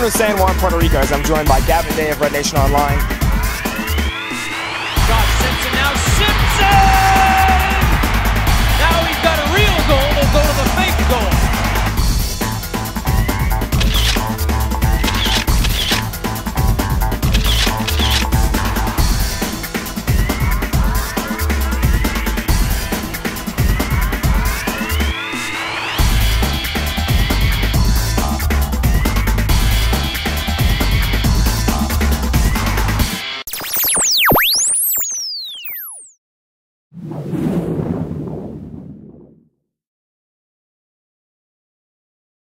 welcome to San Juan, Puerto Rico, as I'm joined by Gavin Day of Red Nation Online.